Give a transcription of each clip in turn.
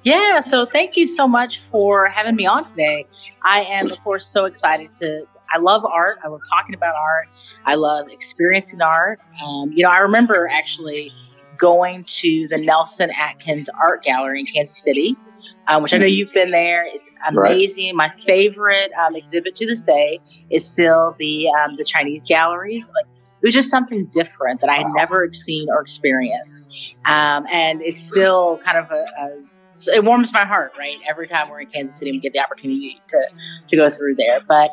Yeah, so thank you so much for having me on today. I am, of course, so excited I love art. I love talking about art. I love experiencing art. I remember actually going to the Nelson Atkins Art Gallery in Kansas City, which I know you've been there. It's Right. amazing. My favorite exhibit to this day is still the Chinese galleries. Like, it was just something different that I had never seen or experienced. And it's still kind of so it warms my heart, right? Every time we're in Kansas City, we get the opportunity to go through there. But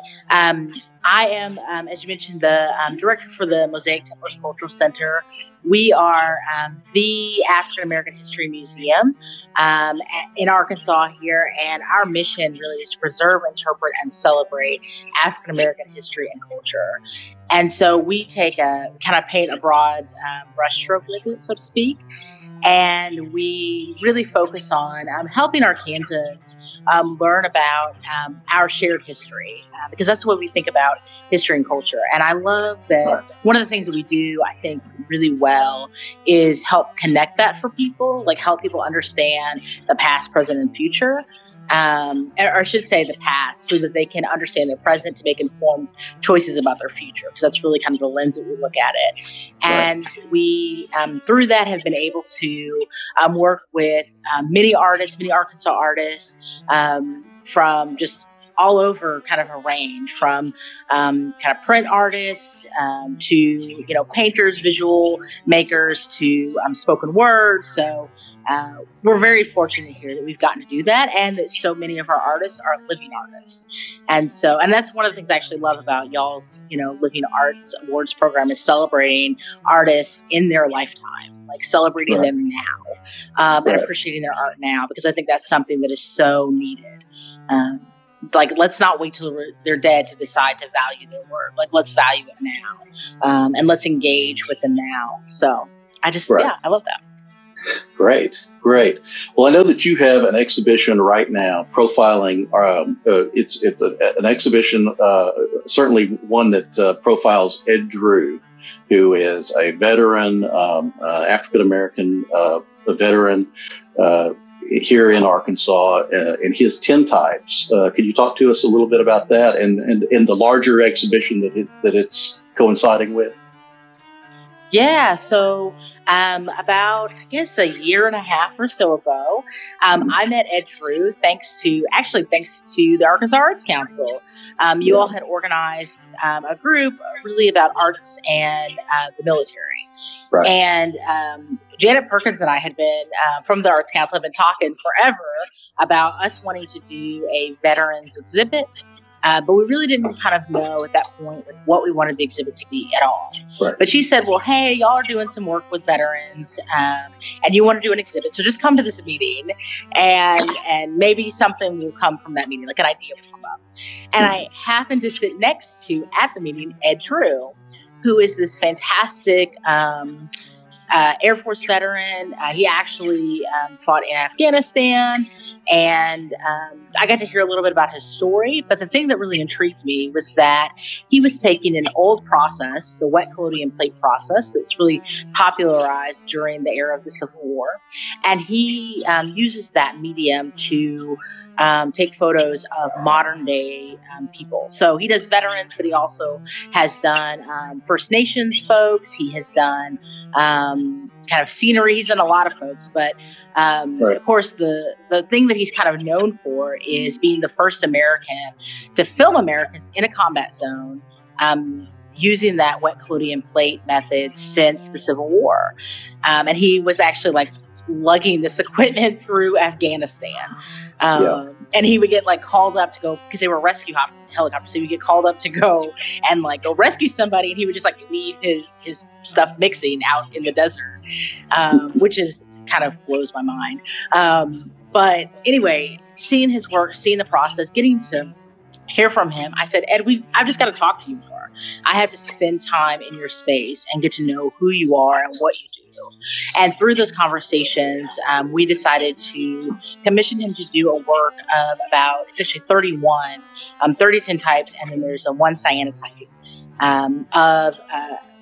I am, as you mentioned, the director for the Mosaic Templars Cultural Center. We are the African American History Museum in Arkansas here, and our mission really is to preserve, interpret, and celebrate African American history and culture. And so we take kind of paint a broad brushstroke with it, so to speak. And we really focus on helping Arkansans learn about our shared history, because that's what we think about history and culture. And I love that one of the things that we do, I think, really well is help connect that for people, like help people understand the past, present, and future. Or I should say the past, so that they can understand their present to make informed choices about their future, because that's really kind of the lens that we look at it. And we, through that, have been able to work with many artists, many Arkansas artists, from just all over kind of a range, from kind of print artists to painters, visual makers, to spoken word. So we're very fortunate here that we've gotten to do that, and that so many of our artists are living artists. And that's one of the things I actually love about y'all's Living Arts Awards program, is celebrating artists in their lifetime, like celebrating them now, and appreciating their art now, because I think that's something that is so needed. Like, let's not wait till they're dead to decide to value their work. Like, let's value it now, and let's engage with them now. So I love that. Great. Well, I know that you have an exhibition right now profiling. It's an exhibition, certainly one that profiles Ed Drew, who is a veteran, African American veteran here in Arkansas, in his tintypes. Could you talk to us a little bit about that and the larger exhibition that it's coinciding with? Yeah, so about, I guess, a year and a half or so ago, I met Ed Drew thanks to the Arkansas Arts Council. You all had organized a group really about arts and the military. Right. And Janet Perkins and I had been, from the Arts Council, have been talking forever about us wanting to do a veterans exhibit. But we really didn't kind of know at that point what we wanted the exhibit to be at all. Right. But she said, well, hey, y'all are doing some work with veterans, and you want to do an exhibit. So just come to this meeting, and maybe something will come from that meeting, like an idea will come up. And I happened to sit next to, at the meeting, Ed Drew, who is this fantastic Air Force veteran. He actually fought in Afghanistan, and I got to hear a little bit about his story. But the thing that really intrigued me was that he was taking an old process, the wet collodion plate process, that's really popularized during the era of the Civil War, and he uses that medium to take photos of modern day people. So he does veterans, but he also has done First Nations folks. He has done kind of scenery. He's done a lot of folks, but of course, the thing that he's kind of known for is being the first American to film Americans in a combat zone, using that wet collodion plate method since the Civil War. And he was actually like lugging this equipment through Afghanistan. And he would get like called up to go, because they were rescue helicopters. So he would get called up to go and like go rescue somebody. And he would just like leave his stuff mixing out in the desert, which is kind of blows my mind. But anyway, seeing his work, seeing the process, getting to hear from him, I said, Ed, I've just got to talk to you more. I have to spend time in your space and get to know who you are and what you do. And through those conversations, we decided to commission him to do a work of about, it's actually 31, 30 tintypes, and then there's a one cyanotype of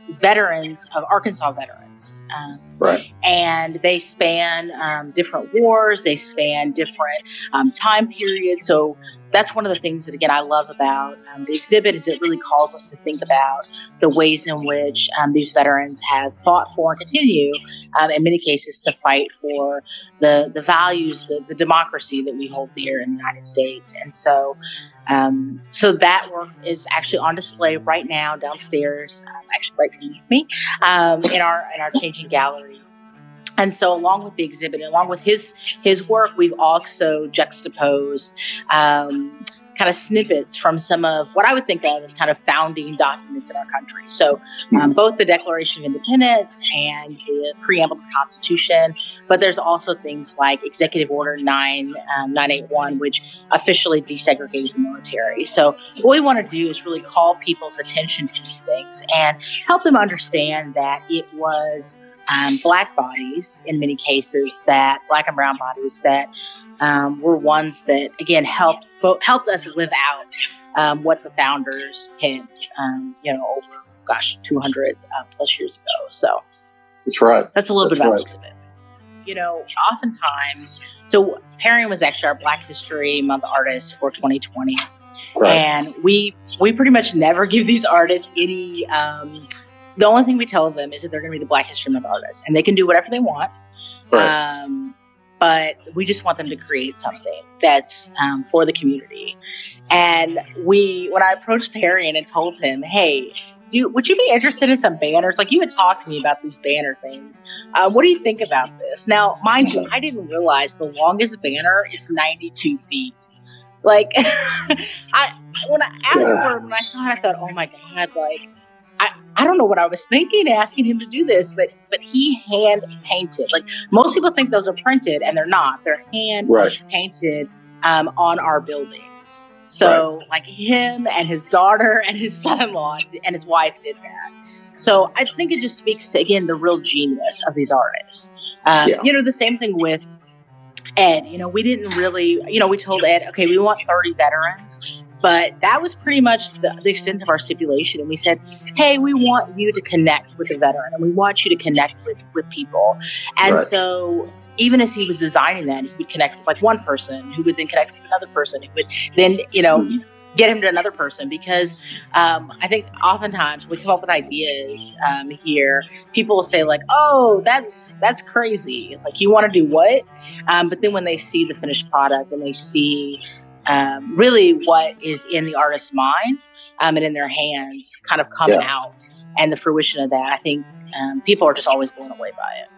veterans of Arkansas veterans. Right. And they span different wars, they span different time periods. So that's one of the things that, again, I love about the exhibit is it really calls us to think about the ways in which these veterans have fought for and continue, in many cases, to fight for the values, the democracy that we hold dear in the United States. And so so that work is actually on display right now downstairs, actually right beneath me, in our changing gallery. And so along with the exhibit, along with his work, we've also juxtaposed kind of snippets from some of what I would think of as kind of founding documents in our country. So both the Declaration of Independence and the preamble to the Constitution, but there's also things like Executive Order 981, which officially desegregated the military. So what we want to do is really call people's attention to these things and help them understand that it was Black bodies, in many cases, that Black and brown bodies that were ones that, again, helped us live out what the founders penned, over, 200 plus years ago. So that's right. That's a little bit about the exhibit. Oftentimes, so Perrin was actually our Black History Month artist for 2020. Right. And we pretty much never give these artists any. The only thing we tell them is that they're going to be the Black History Month artists, and they can do whatever they want. Right. But we just want them to create something that's for the community. And when I approached Perrin and told him, hey, would you be interested in some banners? Like, you had talked to me about these banner things. What do you think about this? Now, mind you, I didn't realize the longest banner is 92 feet. Like, when I saw it, I thought, oh my God, like, I don't know what I was thinking asking him to do this, but he hand painted. Like, most people think those are printed, and they're not. They're hand painted on our building. So like him and his daughter and his son-in-law and his wife did that. So I think it just speaks to, again, the real genius of these artists. The same thing with Ed. We didn't really, we told Ed, okay, we want 30 veterans. But that was pretty much the extent of our stipulation. And we said, hey, we want you to connect with the veteran, and we want you to connect with people. And so even as he was designing that, he would connect with like one person who would then connect with another person who would then, get him to another person. Because I think oftentimes we come up with ideas here, people will say like, oh, that's crazy. Like, you want to do what? But then when they see the finished product and they see really what is in the artist's mind and in their hands kind of coming out, and the fruition of that, I think people are just always blown away by it.